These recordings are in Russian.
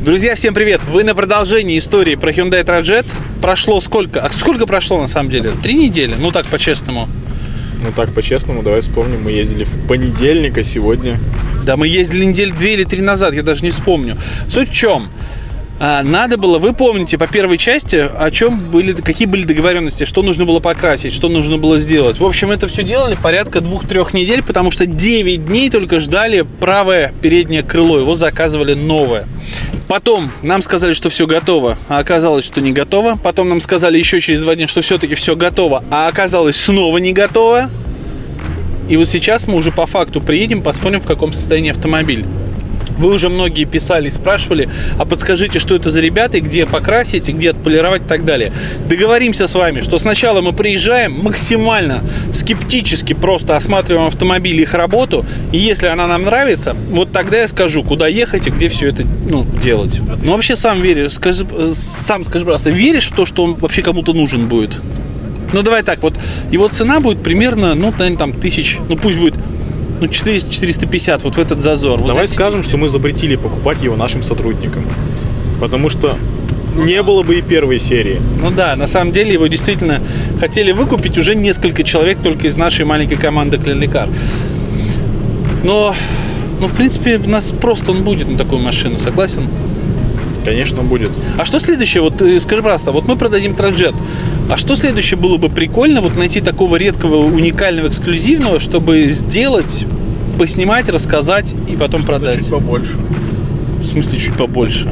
Друзья, всем привет! Вы на продолжении истории про Hyundai Trajet. Прошло сколько? А сколько прошло на самом деле? 3 недели? Ну так, по-честному. Ну так, по-честному, давай вспомним. Мы ездили в понедельник, а сегодня... Да, мы ездили недели 2 или 3 назад, я даже не вспомню. Суть в чем? Надо было, вы помните по первой части, о чем были, какие были договоренности, что нужно было покрасить, что нужно было сделать. В общем, это все делали порядка 2-3 недель, потому что 9 дней только ждали правое переднее крыло, его заказывали новое. Потом нам сказали, что все готово, а оказалось, что не готово. Потом нам сказали еще через 2 дня, что все-таки все готово, а оказалось снова не готово. И вот сейчас мы уже по факту приедем, посмотрим, в каком состоянии автомобиль. Вы уже многие писали и спрашивали, а подскажите, что это за ребята, и где покрасить, и где отполировать и так далее. Договоримся с вами, что сначала мы приезжаем, максимально скептически просто осматриваем автомобиль и их работу, и если она нам нравится, вот тогда я скажу, куда ехать и где все это делать. Ну вообще сам скажи, пожалуйста, веришь в то, что он вообще кому-то нужен будет? Ну давай так, вот его цена будет примерно, наверное, там тысяч, пусть будет 400-450, вот в этот зазор. Вот давай скажем, что мы запретили покупать его нашим сотрудникам, потому что не было бы и первой серии. Ну да, на самом деле его действительно хотели выкупить уже несколько человек только из нашей маленькой команды Клинликар. Но, в принципе, у нас просто он будет на такую машину, согласен? Конечно, будет. А что следующее? Вот скажи, пожалуйста, вот мы продадим Trajet. А что следующее было бы прикольно вот найти такого редкого, уникального, эксклюзивного, чтобы сделать, поснимать, рассказать и потом продать? Чуть побольше. В смысле чуть побольше?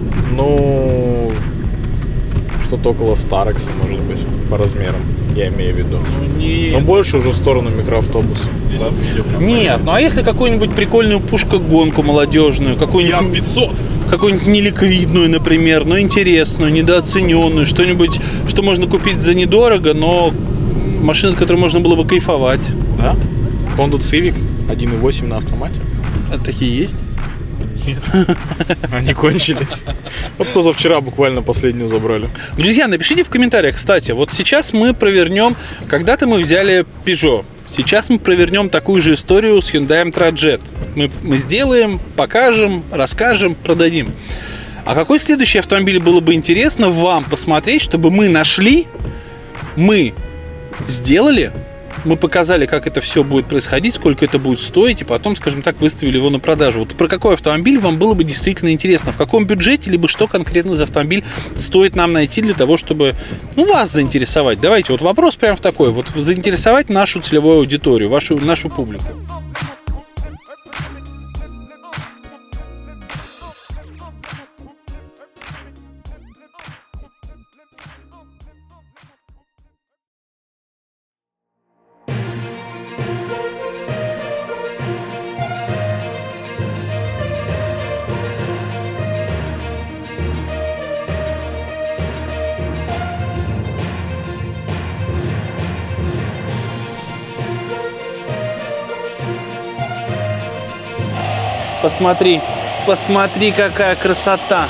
Что-то около Старекса, может быть, по размерам, я имею в виду. Но больше уже в сторону микроавтобуса. Да? Нет, а если какую-нибудь прикольную пушка-гонку молодежную, какую-нибудь 500, какую-нибудь неликвидную, например, но интересную, недооцененную, что-нибудь, что можно купить за недорого, но машина, с которой можно было бы кайфовать. Да? Honda Civic 1.8 на автомате. А такие есть? Нет, они кончились. Вот позавчера буквально последнюю забрали. Друзья, напишите в комментариях, кстати, вот сейчас мы провернем, когда-то мы взяли Peugeot, сейчас мы провернем такую же историю с Hyundai Trajet. Мы сделаем, покажем, расскажем, продадим. А какой следующий автомобиль было бы интересно вам посмотреть, чтобы мы нашли, мы сделали, мы показали, как это все будет происходить, сколько это будет стоить, и потом, скажем так, выставили его на продажу. Вот про какой автомобиль вам было бы действительно интересно? В каком бюджете, либо что конкретно за автомобиль стоит нам найти для того, чтобы, вас заинтересовать? Давайте, вот вопрос прям в такой. Вот заинтересовать нашу целевую аудиторию, нашу публику. Посмотри, какая красота.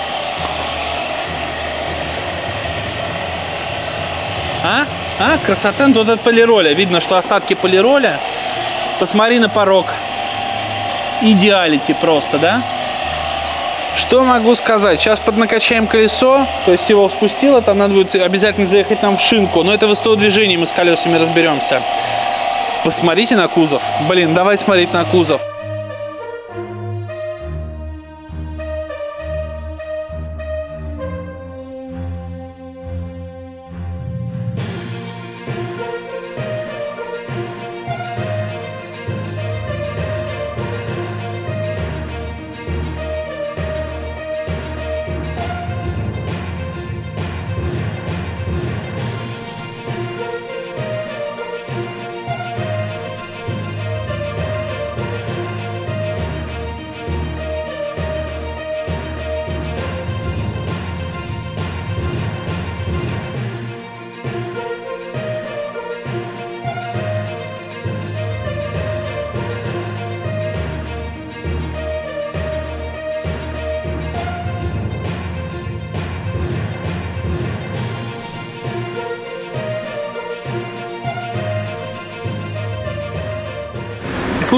Красота, вот от полироля. Видно, что остатки полироля. Посмотри на порог. Идеалити просто, да? Что могу сказать? Сейчас поднакачаем колесо, то есть его спустило, там надо будет обязательно заехать нам в шинку. Но это в СТО движении мы с колесами разберемся. Посмотрите на кузов. Давай смотреть на кузов.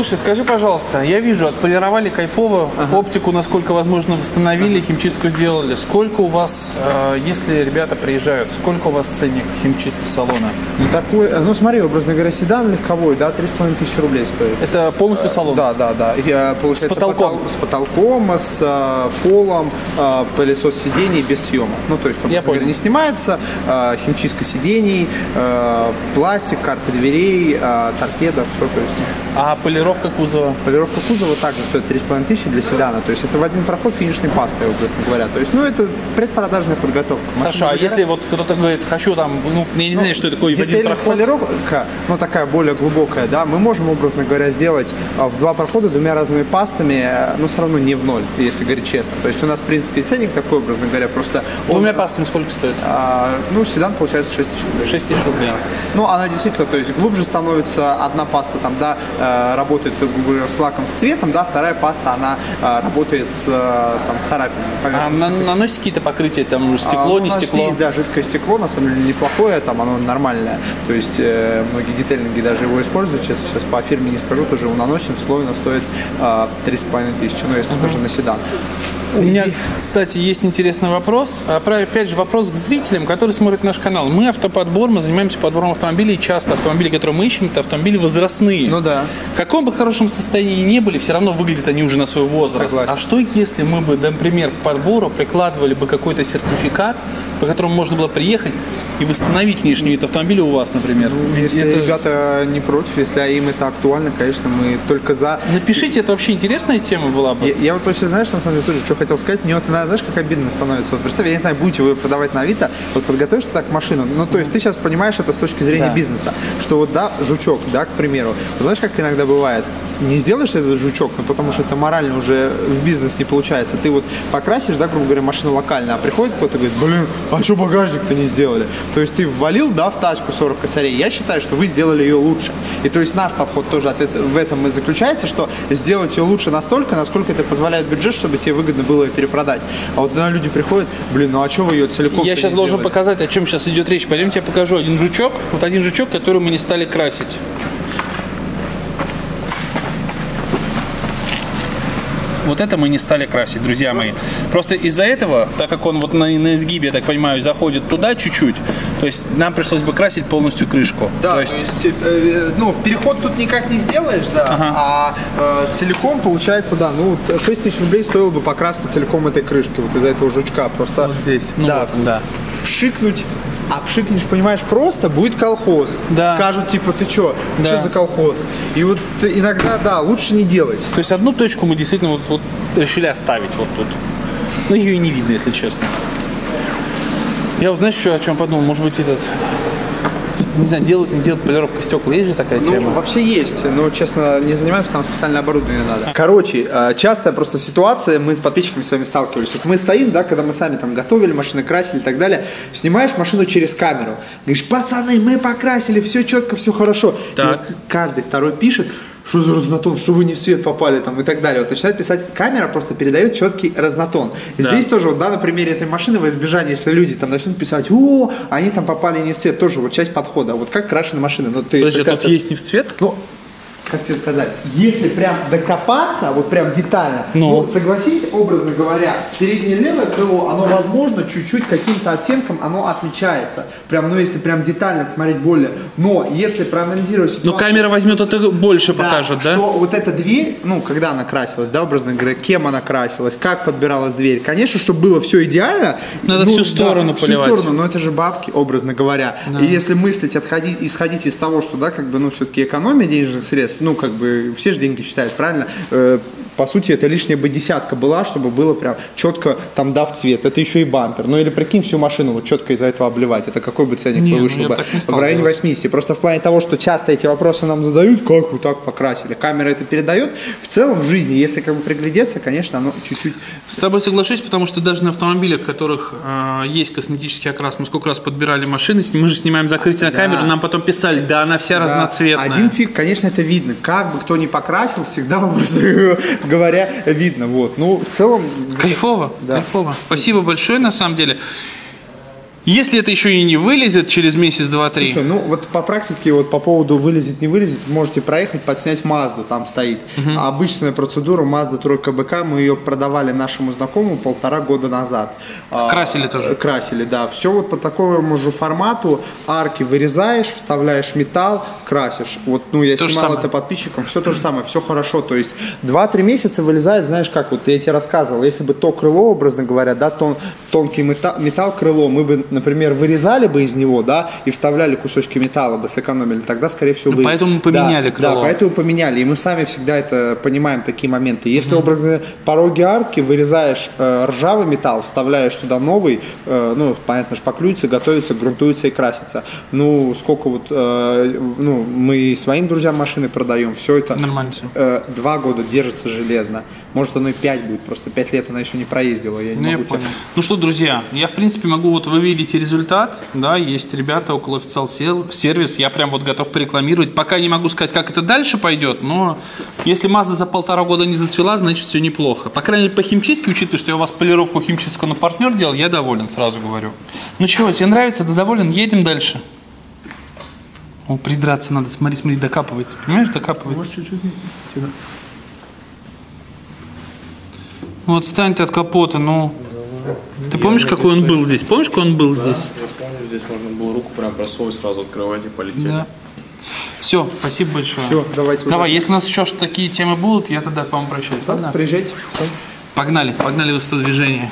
Слушай, скажи, пожалуйста, я вижу, отполировали кайфово, оптику, насколько возможно, восстановили, химчистку сделали. Сколько у вас, если ребята приезжают, сколько у вас ценник химчистки салона? Ну, такой, ну смотри, образно говоря, седан легковой, да, 3500 рублей стоит. Это полностью салон? Да. Получается, с потолком? С потолком, с полом, пылесос сидений без съема. Ну, то есть, образно говоря, не снимается, химчистка сидений, пластик, карты дверей, торпеда, все, то есть. А полировка кузова? Полировка кузова также стоит 3500 для седана. То есть это в один проход финишной пастой, образно говоря. То есть, ну, это предпродажная подготовка. Хорошо, а если вот кто-то говорит, хочу там, ну, я не знаю, что это такое, в один проход? Полировка, ну, такая более глубокая, да, мы можем, образно говоря, сделать в два прохода двумя разными пастами, но все равно не в ноль, если говорить честно. То есть у нас, в принципе, ценник такой, образно говоря, просто... Двумя пастами сколько стоит? Ну, седан получается 6000 рублей. 6000 рублей. Ну, она действительно, то есть глубже становится одна паста, там, да, работает, грубо говоря, с лаком, с цветом, да, вторая паста, она работает с там, царапинами. А наносите какие-то покрытия, там, стекло, не стекло? У нас есть, да, жидкое стекло, на самом деле неплохое, там оно нормальное, то есть многие детейлинги даже его используют, сейчас по фирме не скажу, тоже его наносим, слой оно стоит 3500, ну, если тоже на седан. У меня, кстати, есть интересный вопрос. Опять же, вопрос к зрителям, которые смотрят наш канал. Мы автоподбор, мы занимаемся подбором автомобилей. Часто автомобили, которые мы ищем, это автомобили возрастные. Ну да. В каком бы хорошем состоянии ни были, все равно выглядят они уже на свой возраст. Согласен. А что, если мы бы, например, к подбору прикладывали бы какой-то сертификат, по которому можно было приехать и восстановить внешний вид автомобиля у вас, например? Ну, если ребята не против, если им это актуально, конечно, мы только за. Напишите, это вообще интересная тема была бы. Я вот вообще, знаешь, на самом деле тоже, что хотел сказать, мне вот иногда, знаешь, как обидно становится. Вот представь, я не знаю, будете вы продавать на Авито, вот подготовишь ты так машину, ну, то есть ты сейчас понимаешь это с точки зрения бизнеса, что вот, да, жучок, да, к примеру, вот знаешь, как иногда бывает, не сделаешь этот жучок, ну, потому что это морально уже в бизнес не получается, ты вот покрасишь, да, грубо говоря, машину локально, а приходит кто-то и говорит, блин, а что багажник-то не сделали? То есть ты ввалил, да, в тачку 40 косарей, я считаю, что вы сделали ее лучше. И то есть наш подход тоже в этом и заключается, что сделать ее лучше настолько, насколько это позволяет бюджет, чтобы тебе выгодно было ее перепродать. А вот когда люди приходят, блин, ну а что вы ее целиком? Я сейчас должен показать, о чем сейчас идет речь. Пойдемте, я покажу один жучок. Вот один жучок, который мы не стали красить. Вот это мы не стали красить, друзья мои. Просто из-за этого, так как он вот на изгибе, я так понимаю, заходит туда чуть-чуть, то есть нам пришлось бы красить полностью крышку. Да, то есть ну, в переход тут никак не сделаешь, да, целиком получается, да, ну, 6000 рублей стоила бы покраска целиком этой крышки, вот из-за этого жучка. Просто вот здесь, ну, да, вот он, да. Пшикнуть. А пшикнешь, понимаешь, просто будет колхоз. Да. Скажут, типа, ты что? Да. Что за колхоз? И вот иногда, да, лучше не делать. То есть одну точку мы действительно вот решили оставить вот тут. Но ее и не видно, если честно. Я вот, знаешь, еще о чем подумал? Может быть, не знаю, делать, не делать полировка стекла. Есть же такая тема? Ну, вообще есть, но, честно, не занимаемся, там специальное оборудование надо. Короче, частая просто ситуация, мы с подписчиками с вами сталкивались. Вот мы стоим, да, когда мы сами там готовили машины, красили и так далее, снимаешь машину через камеру, говоришь, пацаны, мы покрасили, все четко, все хорошо. Так. И вот каждый второй пишет, что за разнотон, что вы не в свет попали там и так далее. Вот начинает писать, камера просто передает четкий разнотон. И здесь тоже, вот, да, на примере этой машины, во избежание, если люди там начнут писать, о, они там попали не в цвет, тоже вот часть подхода. Вот как крашены машины. Но ты подожди, тут есть не в цвет? Ну, как тебе сказать, если прям докопаться, вот прям детально, ну, согласись, образно говоря, переднее левое крыло, оно, возможно, чуть-чуть каким-то оттенком, оно отличается. Прям, ну, если прям детально смотреть более. Но если проанализировать ситуацию... Но камера возьмет это больше, да, покажет, да? Что вот эта дверь, ну, когда она красилась, да, образно говоря, кем она красилась, как подбиралась дверь. Конечно, чтобы было все идеально. Надо всю сторону поливать. Всю сторону, но это же бабки, образно говоря. Да. И если мыслить, исходить из того, что, да, как бы, ну, все-таки экономия денежных средств, ну, как бы, все же деньги считают, правильно? По сути, это лишняя бы десятка была, чтобы было прям четко там дав цвет. Это еще и бампер. Ну или прикинь, всю машину вот четко из-за этого обливать. Это какой бы ценник вышел бы? В районе 80. Просто в плане того, что часто эти вопросы нам задают, как вы так покрасили. Камера это передает. В целом в жизни, если как бы приглядеться, конечно, оно чуть-чуть... С тобой соглашусь, потому что даже на автомобилях, в которых есть косметический окрас, мы сколько раз подбирали машины, мы же снимаем закрытие на камеру, нам потом писали, да, она вся разноцветная. Один фиг, конечно, это видно. Как бы кто ни покрасил, всегда образно говоря, видно. Вот. Ну, в целом... Кайфово, да. Кайфово. Спасибо большое, на самом деле. Если это еще и не вылезет через месяц, два, три. Слушай, ну вот по практике, вот по поводу вылезет, не вылезет, можете проехать, подснять Мазду, там стоит. А обычная процедура Mazda тройка БК, мы ее продавали нашему знакомому 1,5 года назад. Красили тоже? Красили, да. Все вот по такому же формату, арки вырезаешь, вставляешь металл, красишь. Вот, ну, я снимал это подписчикам, все то же самое, все хорошо. То есть 2-3 месяца вылезает, знаешь как, вот я тебе рассказывал, если бы то крыло, образно говоря, да, тонкий металл крыло, мы бы, например, вырезали бы из него, да, и вставляли кусочки металла бы, сэкономили, тогда, скорее всего, бы... Поэтому мы поменяли крыло. Да, поэтому поменяли, и мы сами всегда это понимаем, такие моменты. Если, образно, пороги арки вырезаешь ржавый металл, вставляешь туда новый, ну, понятно, шпаклюется, готовится, грунтуется и красится. Ну, сколько вот, ну, мы своим друзьям машины продаем, все это... Нормально все. 2 года держится железно. Может, оно и 5 будет, просто 5 лет она еще не проездила. Я не могу понял. Ну что, друзья, я, в принципе, могу, вот вы видите результат, да, есть ребята около официал сервис, я прям вот готов порекламировать. Пока не могу сказать, как это дальше пойдет, но если Mazda за 1,5 года не зацвела, значит, все неплохо. По крайней мере, по химчистке, учитывая, что я у вас полировку химчистку на партнер делал, я доволен, сразу говорю. Ну чего, тебе нравится, да доволен? Едем дальше. О, придраться надо, смотри, докапывается, понимаешь, докапывается. Вот стань ты от капота, ну. Ты помнишь, какой он был здесь? Помнишь, какой он был здесь? Я помню, здесь можно было руку прям просовывать, сразу открывать и полетели. Да. Все, спасибо большое. Все, давайте. Давай, если у нас еще что такие темы будут, я тогда к вам обращаюсь. Да, приезжайте. Погнали в это движение.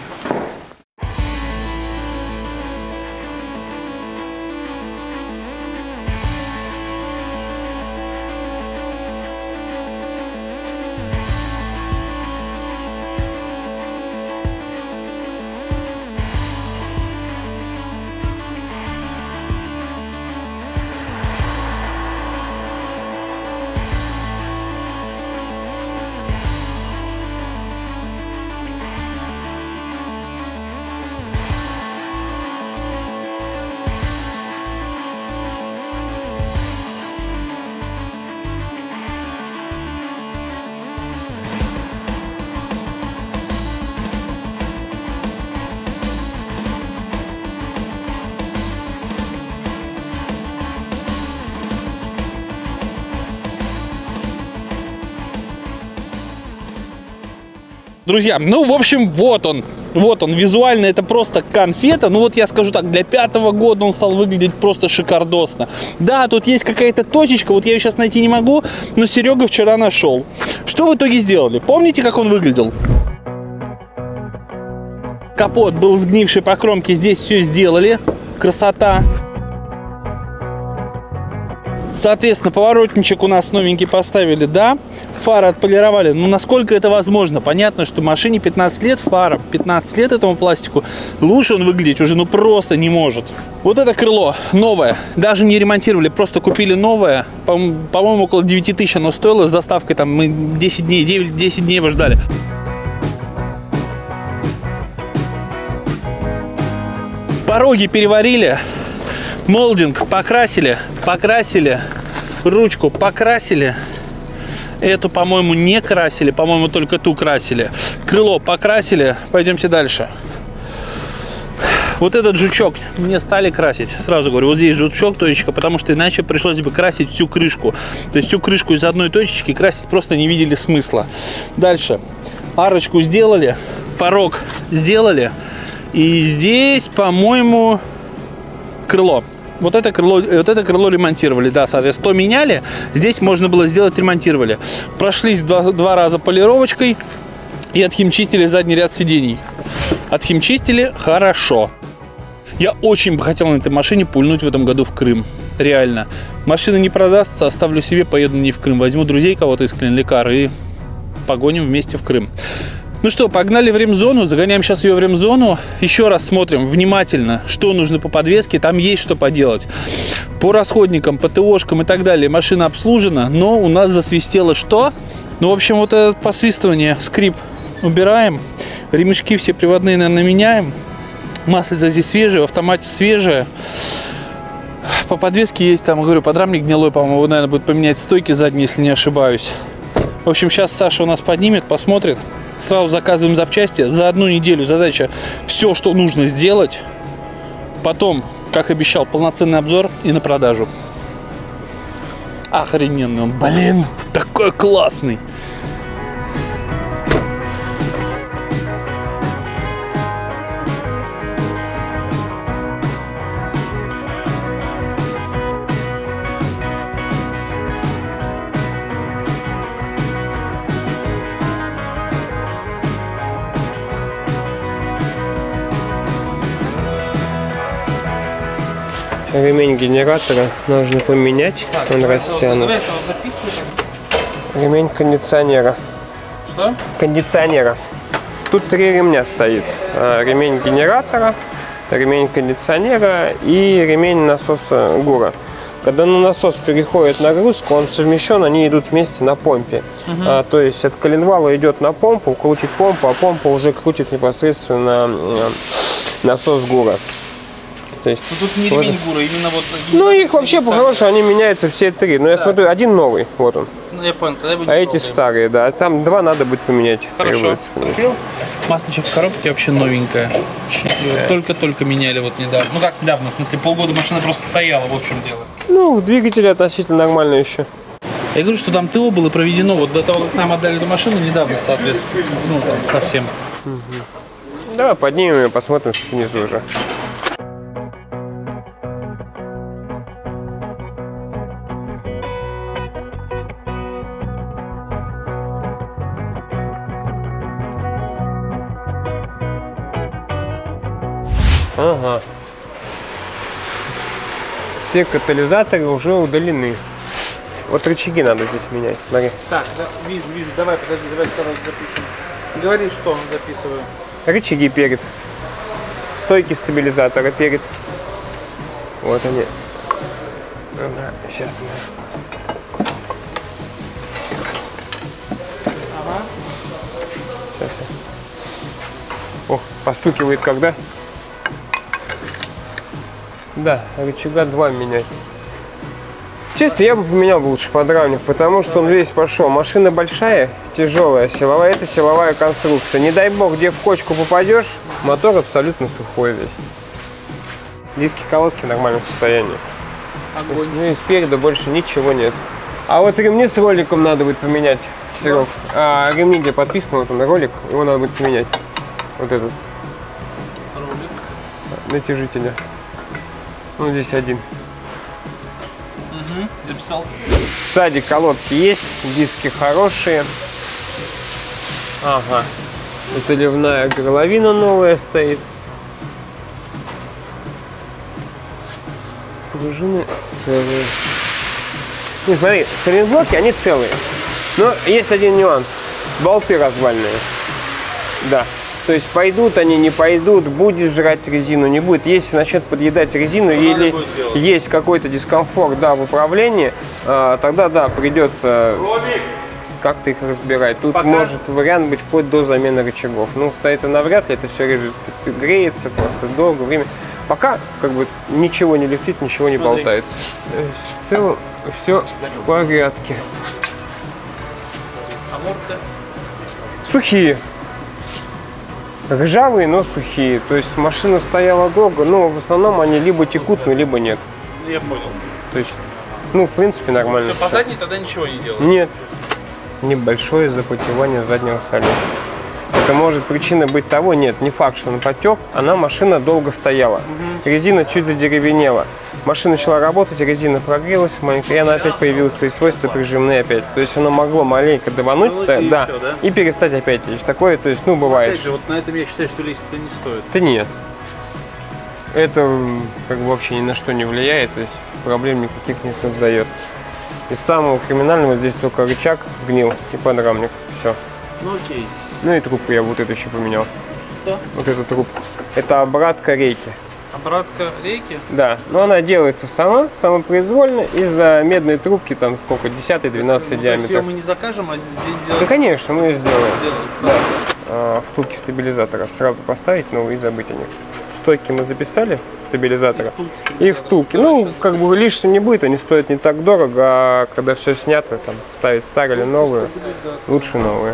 Друзья, ну, в общем, вот он, визуально это просто конфета. Ну, вот я скажу так, для 5-го года он стал выглядеть просто шикардосно. Да, тут есть какая-то точечка, вот я ее сейчас найти не могу, но Серега вчера нашел. Что в итоге сделали? Помните, как он выглядел? Капот был сгнивший по кромке, здесь все сделали. Красота. Соответственно, поворотничек у нас новенький поставили, да. Фары отполировали. Ну, насколько это возможно? Понятно, что машине 15 лет, фарам 15 лет этому пластику. Лучше он выглядеть уже, ну, просто не может. Вот это крыло новое. Даже не ремонтировали, просто купили новое. По-моему, около 9 тысяч оно стоило. С доставкой там мы 10 дней, 9-10 дней его ждали. Пороги переварили. Молдинг покрасили, ручку покрасили, эту, по-моему, не красили, по-моему, только ту красили, крыло покрасили, пойдемте дальше. Вот этот жучок не стали красить, сразу говорю, вот здесь жучок, точечка, потому что иначе пришлось бы красить всю крышку, то есть всю крышку из одной точечки красить просто не видели смысла. Дальше, арочку сделали, порог сделали, и здесь, по-моему, крыло. Вот это крыло ремонтировали, да, соответственно, то меняли, здесь можно было сделать, ремонтировали. Прошлись два раза полировочкой и отхимчистили задний ряд сидений. Отхимчистили хорошо. Я очень бы хотел на этой машине пульнуть в этом году в Крым. Реально. Машина не продастся, оставлю себе, поеду не в Крым. Возьму друзей кого-то из Клинликар и погоним вместе в Крым. Ну что, погнали в ремзону, загоняем сейчас ее в ремзону. Еще раз смотрим внимательно, что нужно по подвеске. Там есть что поделать. По расходникам, по ТОшкам и так далее машина обслужена, но у нас засвистело что? Ну, в общем, вот это посвистывание, скрип убираем. Ремешки все приводные, наверное, меняем. Маслица здесь свежая, в автомате свежая. По подвеске есть, там, говорю, подрамник гнилой, по-моему, его, наверное, будет поменять стойки задние, если не ошибаюсь. В общем, сейчас Саша у нас поднимет, посмотрит. Сразу заказываем запчасти. За 1 неделю задача все, что нужно сделать. Потом, как обещал, полноценный обзор и на продажу. Охрененный он, блин, такой классный. Ремень генератора нужно поменять, он растянут. Ремень кондиционера. Что? Кондиционера. Тут 3 ремня стоит. Ремень генератора, ремень кондиционера и ремень насоса ГУРа. Когда насос переходит нагрузку, он совмещен, они идут вместе на помпе. То есть от коленвала идет на помпу, крутит помпу, а помпа уже крутит непосредственно насос ГУРа. То есть, тут не ремень ГУРа, именно вот... Ну, их вообще по-хорошему, они меняются все 3. Но я смотрю, один новый, вот он. Ну, я понял, тогда А эти старые, да. Там 2 надо будет поменять. Хорошо. Масличек в коробке вообще новенькая. Только-только меняли вот недавно. Ну, как недавно, в смысле, полгода машина просто стояла, вот в чем дело. Ну, двигатель относительно нормально еще. Я говорю, что там ТО было проведено вот до того, как нам отдали эту машину, недавно, соответственно, ну, там, совсем. Давай поднимем и посмотрим снизу уже. Ага. Все катализаторы уже удалены. Вот рычаги надо здесь менять. Смотри. Так, да, вижу. Давай, подожди, давай сразу запишем. Говори, что записываю. Рычаги перед. Стойки стабилизатора перед. Вот они. Ага, сейчас мы. Ага. Сейчас. Ох, постукивает когда? Да, рычага 2 менять. Честно, я бы поменял лучше подрамник, потому что он весь пошел. Машина большая, тяжелая, силовая. Это силовая конструкция. Не дай бог, где в кочку попадешь, мотор абсолютно сухой весь. Диски колодки в нормальном состоянии. Огонь. Ну и спереди больше ничего нет. А вот ремни с роликом надо будет поменять, Серег. Ремни, где подписан вот он ролик, его надо будет поменять. Вот этот. Ролик. Натяжителя. Ну, здесь один. Угу, записал. Сзади колодки есть, диски хорошие. Ага. Заливная горловина новая стоит. Пружины целые. Ну, смотри, цилиндрблоки, они целые. Но есть один нюанс. Болты развальные. Да. То есть пойдут они, не пойдут, будет жрать резину, не будет. Если начнет подъедать резину или есть какой-то дискомфорт, да, в управлении, тогда, да, придется как-то их разбирать. Тут может вариант быть вплоть до замены рычагов. Ну, это навряд ли, это все режется, греется просто долгое время. Пока, как бы, ничего не летит, ничего не болтается. В целом, все в порядке. Аморты? Сухие. Ржавые, но сухие. То есть машина стояла долго, но в основном они либо текут, ну, либо нет. Я понял. То есть, ну, в принципе, нормально. Все, по задней тогда ничего не делать? Нет. Небольшое запотевание заднего солета. Это может причина быть того, нет, не факт, что он потек, она машина долго стояла. Резина чуть задеревенела. Машина начала работать, резина прогрелась маленько, и она опять появилась свои свойства прижимные опять. То есть оно могло маленько давануть, да, и перестать опять лечь. Такое, то есть, ну, бывает. Опять же, вот на этом я считаю, что лезть не стоит. Да нет. Это как бы вообще ни на что не влияет, то есть проблем никаких не создает. Из самого криминального здесь только рычаг сгнил и подрамник. Все. Ну окей. Ну и трубку я вот эту еще поменял. Что? Вот эту трубку. Это обратка рейки. Обратка рейки? Да, но она делается сама, самопроизвольно, из-за медной трубки, там сколько, 10-12 диаметр. Ее мы не закажем, а здесь сделаем? Да, конечно, мы ее сделаем. Да. Втулки стабилизатора сразу поставить, ну и забыть о них. Стойки мы записали, стабилизатора. И втулки. Ну, как бы лишним не будет, они стоят не так дорого, а когда все снято, там, ставить старые или новые, лучше новые.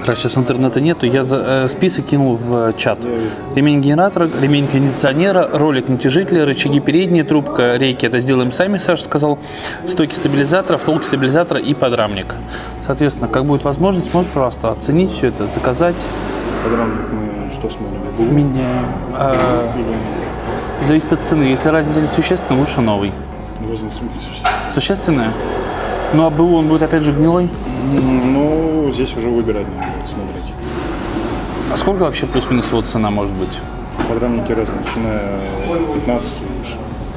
Короче, сейчас интернета нету, я список кинул в чат. Ремень генератора, ремень кондиционера, ролик натяжителя, рычаги передние, трубка рейки, это сделаем сами, Саша сказал. Стойки стабилизатора, втулки стабилизатора и подрамник. Соответственно, как будет возможность, можешь просто оценить все это, заказать. Подрамник мы что смотрим? Меняем. Зависит от цены. Если разница не существенная, лучше новый. Существенная? Ну а БУ он будет опять же гнилой? Ну, здесь уже выбирать надо будет, смотреть. А сколько вообще плюс-минус его цена может быть? Подрамники разные, начиная от 15 и выше.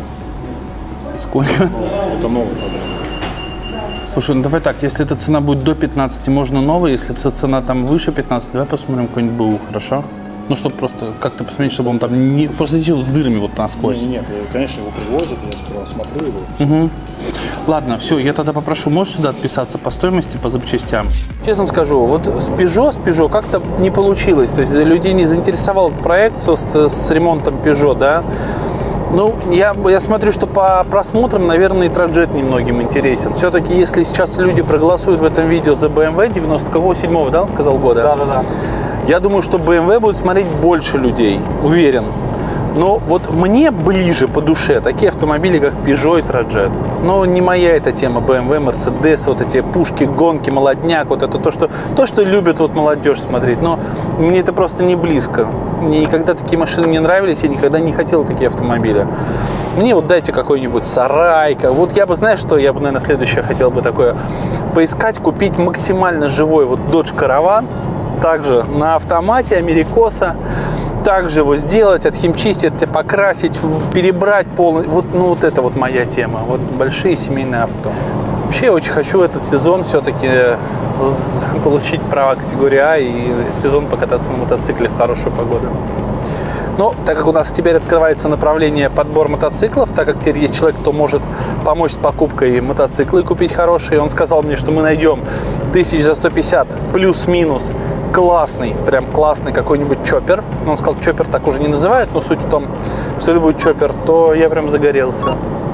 Сколько? Это новый подрамник. Слушай, ну давай так, если эта цена будет до 15, можно новый, если эта цена там выше 15, давай посмотрим какой-нибудь БУ, хорошо? Ну, чтобы просто как-то посмотреть, чтобы он там не просто сидел с дырами вот насквозь. Нет, конечно, его привозят, я сперва смотрю его. Угу. Ладно, все, я тогда попрошу, можешь сюда отписаться по стоимости, по запчастям? Честно скажу, вот с Peugeot как-то не получилось. То есть людей не заинтересовал проект с ремонтом Peugeot, да. Ну, я смотрю, что по просмотрам, наверное, и Trajet немногим интересен. Все-таки, если сейчас люди проголосуют в этом видео за BMW 97-го, да, он сказал года? Да. Я думаю, что BMW будет смотреть больше людей, уверен. Но вот мне ближе по душе такие автомобили, как Peugeot и Trajet. Но не моя эта тема, BMW, Mercedes, вот эти пушки, гонки, молодняк, вот это то, что любит вот молодежь смотреть. Но мне это просто не близко. Мне никогда такие машины не нравились, я никогда не хотел такие автомобили. Мне вот дайте какой-нибудь сарайка. Вот я бы, знаешь, что я бы, наверное, следующее хотел бы такое поискать, купить максимально живой вот Dodge Caravan. Также на автомате, Америкоса. Также его сделать, отхимчистить, покрасить, перебрать полностью. Вот, ну, вот это вот моя тема. Вот большие семейные авто. Вообще я очень хочу этот сезон все-таки получить право категории А и сезон покататься на мотоцикле в хорошую погоду. Но так как у нас теперь открывается направление подбор мотоциклов, так как теперь есть человек, кто может помочь с покупкой мотоцикла и купить хорошие, он сказал мне, что мы найдем 1150 плюс-минус классный, прям классный какой-нибудь чоппер. Он сказал, чоппер так уже не называют, но суть в том, что это будет чоппер, то я прям загорелся.